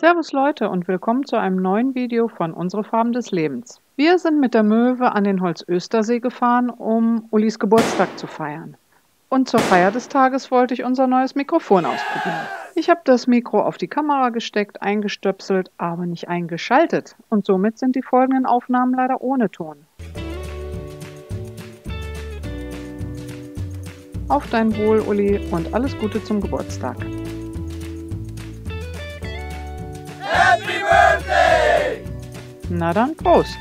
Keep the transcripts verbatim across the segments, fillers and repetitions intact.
Servus Leute und willkommen zu einem neuen Video von Unsere Farben des Lebens. Wir sind mit der Möwe an den Holzöstersee gefahren, um Ulis Geburtstag zu feiern. Und zur Feier des Tages wollte ich unser neues Mikrofon ausprobieren. Ich habe das Mikro auf die Kamera gesteckt, eingestöpselt, aber nicht eingeschaltet. Und somit sind die folgenden Aufnahmen leider ohne Ton. Auf dein Wohl, Uli, und alles Gute zum Geburtstag. Happy Birthday! Na dann, Prost!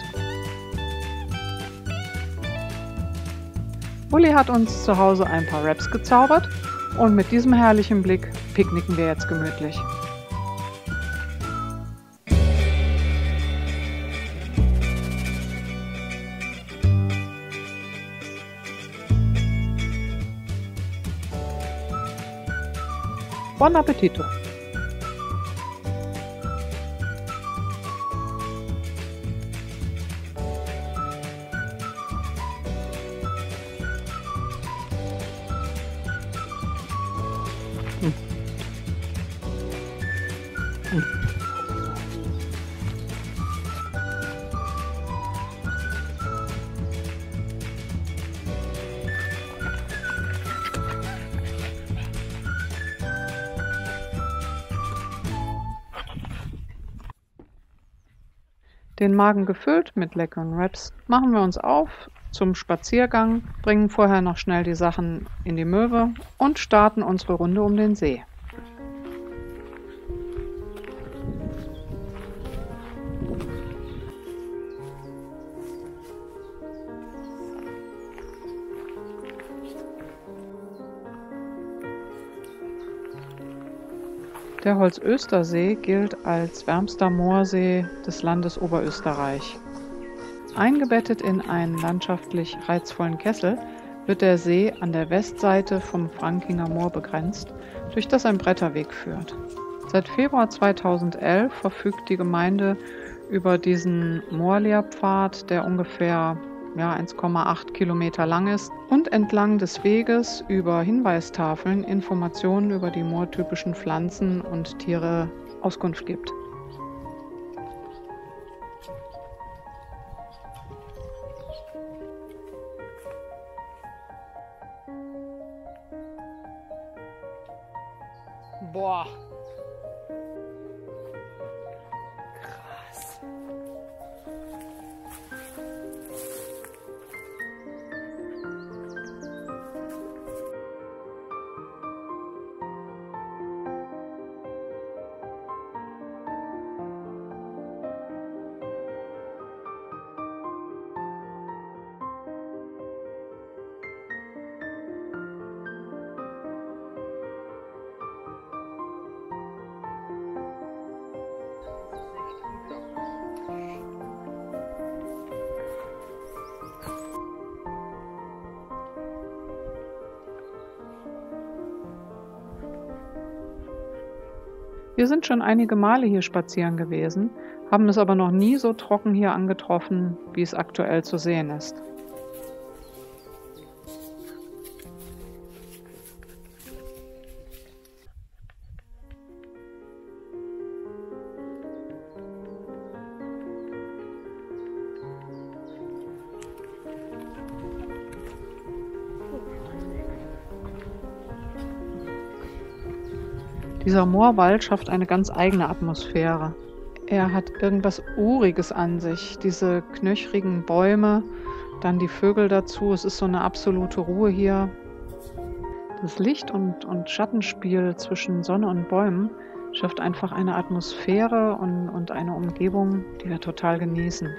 Uli hat uns zu Hause ein paar Wraps gezaubert und mit diesem herrlichen Blick picknicken wir jetzt gemütlich. Buon appetito! Hm. Hm. Den Magen gefüllt mit leckeren Wraps machen wir uns auf zum Spaziergang, bringen vorher noch schnell die Sachen in die Möwe und starten unsere Runde um den See. Der Holzöstersee gilt als wärmster Moorsee des Landes Oberösterreich. Eingebettet in einen landschaftlich reizvollen Kessel wird der See an der Westseite vom Frankinger Moor begrenzt, durch das ein Bretterweg führt. Seit Februar zweitausendelf verfügt die Gemeinde über diesen Moorlehrpfad, der ungefähr ja, eins Komma acht Kilometer lang ist und entlang des Weges über Hinweistafeln Informationen über die moortypischen Pflanzen und Tiere Auskunft gibt. Boah! Krass! Wir sind schon einige Male hier spazieren gewesen, haben es aber noch nie so trocken hier angetroffen, wie es aktuell zu sehen ist. Dieser Moorwald schafft eine ganz eigene Atmosphäre. Er hat irgendwas Uriges an sich, diese knöchrigen Bäume, dann die Vögel dazu. Es ist so eine absolute Ruhe hier. Das Licht- und, und Schattenspiel zwischen Sonne und Bäumen schafft einfach eine Atmosphäre und, und eine Umgebung, die wir total genießen.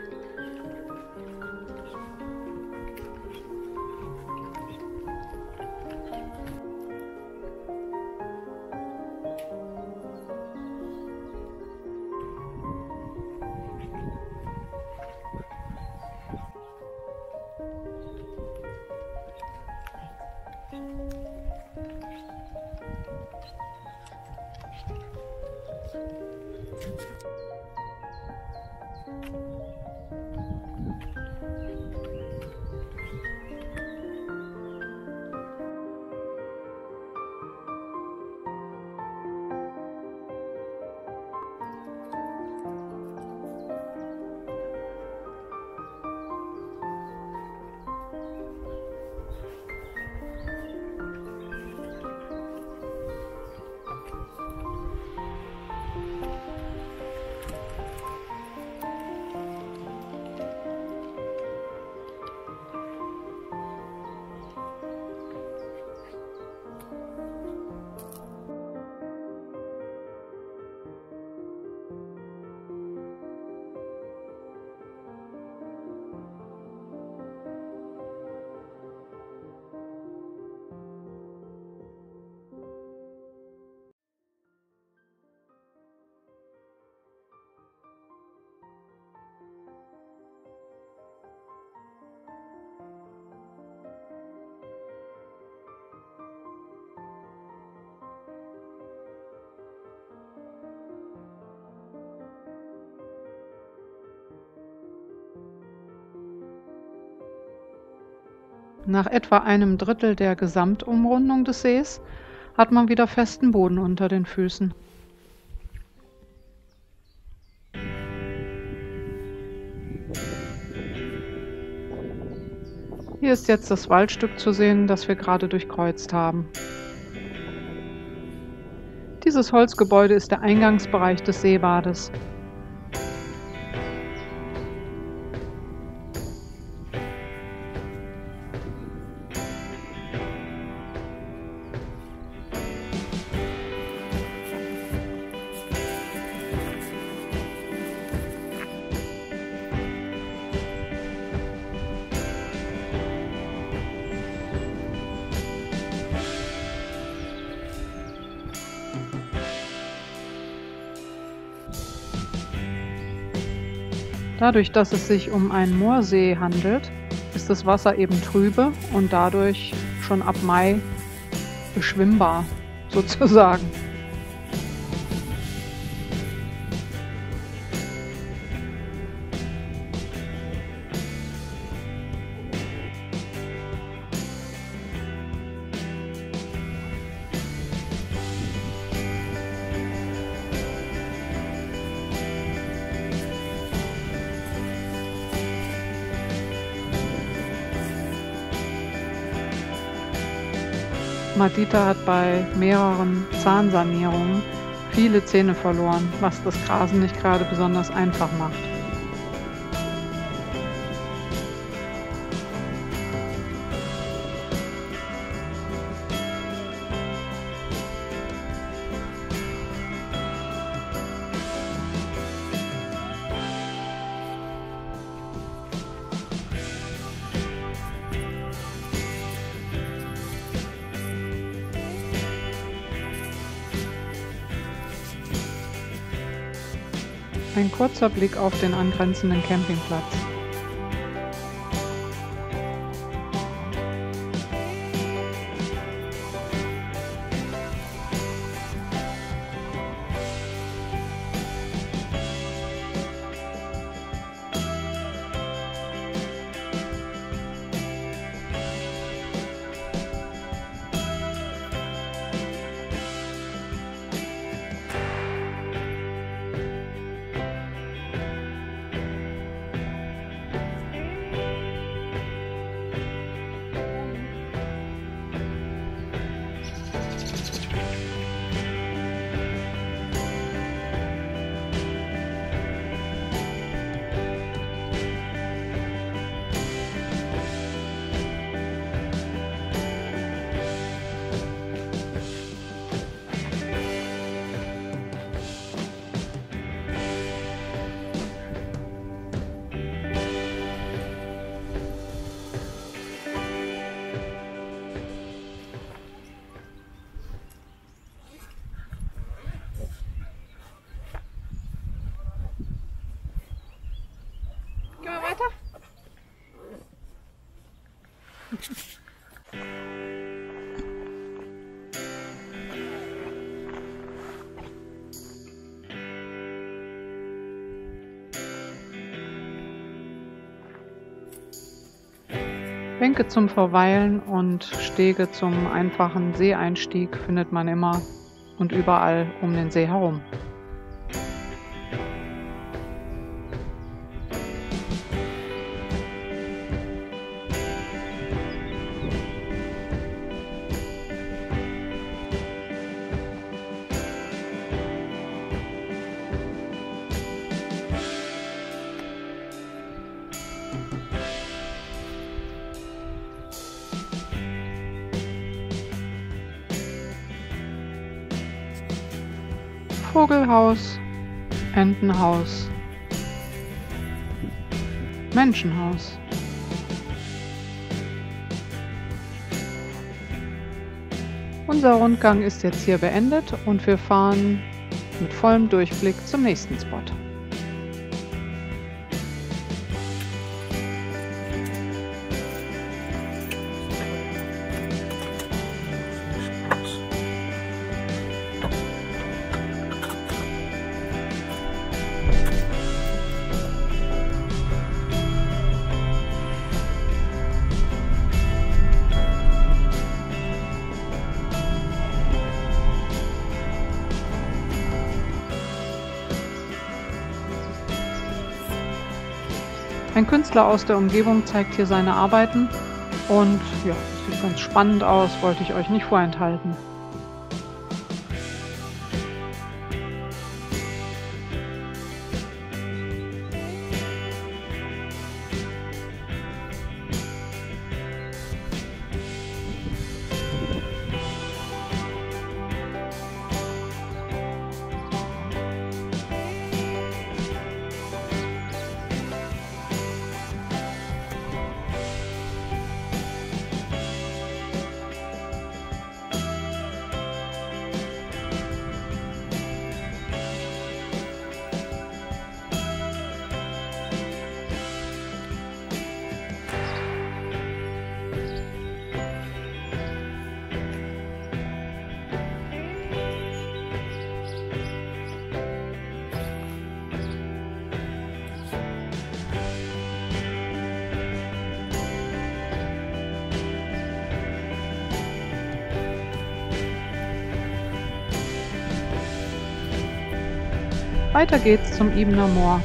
Nach etwa einem Drittel der Gesamtumrundung des Sees hat man wieder festen Boden unter den Füßen. Hier ist jetzt das Waldstück zu sehen, das wir gerade durchkreuzt haben. Dieses Holzgebäude ist der Eingangsbereich des Seebades. Dadurch, dass es sich um einen Moorsee handelt, ist das Wasser eben trübe und dadurch schon ab Mai beschwimmbar, sozusagen. Madita hat bei mehreren Zahnsanierungen viele Zähne verloren, was das Grasen nicht gerade besonders einfach macht. Ein kurzer Blick auf den angrenzenden Campingplatz. Gehen wir weiter? Bänke zum Verweilen und Stege zum einfachen Seeeinstieg findet man immer und überall um den See herum. Vogelhaus, Entenhaus, Menschenhaus. Unser Rundgang ist jetzt hier beendet und wir fahren mit vollem Durchblick zum nächsten Spot. Ein Künstler aus der Umgebung zeigt hier seine Arbeiten und ja, sieht ganz spannend aus, wollte ich euch nicht vorenthalten. Weiter geht's zum Ibener Moor.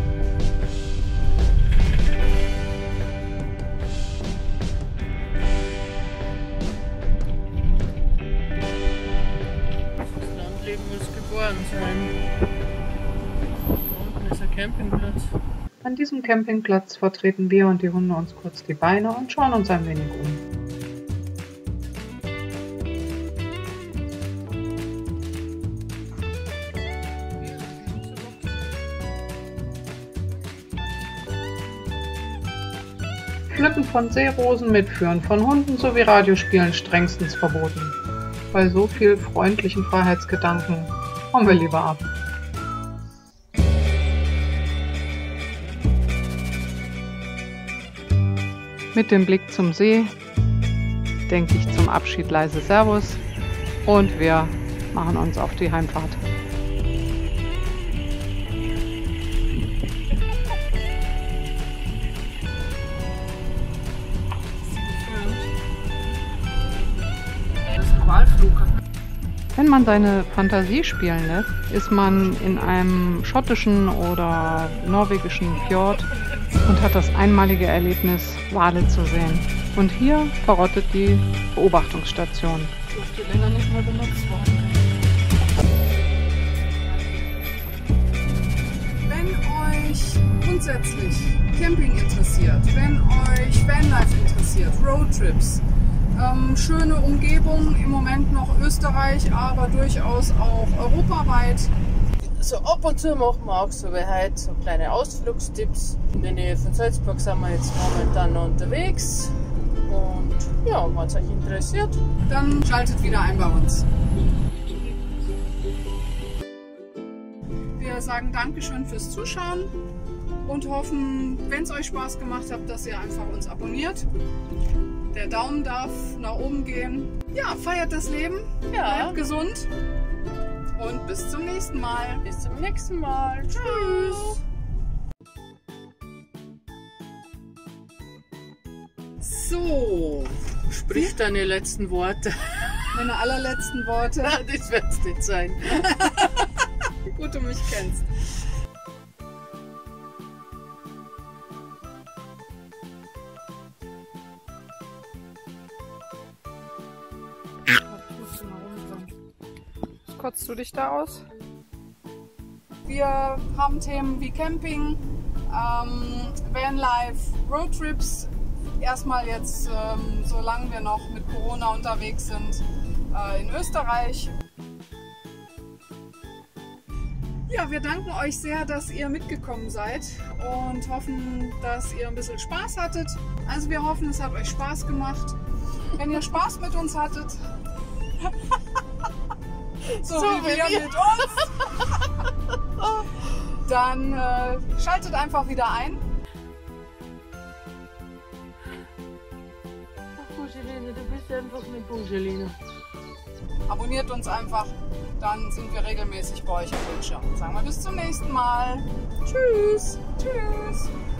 Das Landleben muss geboren sein. Da unten ist ein Campingplatz. An diesem Campingplatz vertreten wir und die Hunde uns kurz die Beine und schauen uns ein wenig um. Pflücken von Seerosen, Mitführen von Hunden sowie Radiospielen strengstens verboten. Bei so viel freundlichen Freiheitsgedanken hauen wir lieber ab. Mit dem Blick zum See denke ich zum Abschied leise Servus und wir machen uns auf die Heimfahrt. Wenn man seine Fantasie spielen lässt, ist man in einem schottischen oder norwegischen Fjord und hat das einmalige Erlebnis, Wale zu sehen. Und hier verrottet die Beobachtungsstation. Dürfte länger nicht mehr benutzt worden. Wenn euch grundsätzlich Camping interessiert, wenn euch Vanlife interessiert, Roadtrips, Ähm, schöne Umgebung, im Moment noch Österreich, aber durchaus auch europaweit. So ab und zu machen wir auch so wie heute so kleine Ausflugstipps. In der Nähe von Salzburg sind wir jetzt momentan noch unterwegs. Und ja, wenn es euch interessiert, Dann schaltet wieder ein bei uns. Wir sagen Dankeschön fürs Zuschauen und hoffen, wenn es euch Spaß gemacht hat, dass ihr einfach uns abonniert. Der Daumen darf nach oben gehen. Ja, feiert das Leben, ja, bleibt gesund und bis zum nächsten Mal. bis zum nächsten Mal. Tschüss. So, Sprich deine letzten Worte. meine allerletzten Worte. Das wird es nicht sein. Gut, du mich kennst. Kotzt du dich da aus? Wir haben Themen wie Camping, ähm, Vanlife, Roadtrips. Erstmal jetzt, ähm, solange wir noch mit Corona unterwegs sind, äh, in Österreich. Ja, wir danken euch sehr, dass ihr mitgekommen seid und hoffen, dass ihr ein bisschen Spaß hattet. Also wir hoffen, es hat euch Spaß gemacht. Wenn ihr Spaß mit uns hattet, so, So wie wie wir wir. mit uns, dann äh, schaltet einfach wieder ein. Ach, Bugeline, du bist einfach eine Bugeline. Abonniert uns einfach, dann sind wir regelmäßig bei euch am Bildschirm. Sagen wir bis zum nächsten Mal. Tschüss. Tschüss.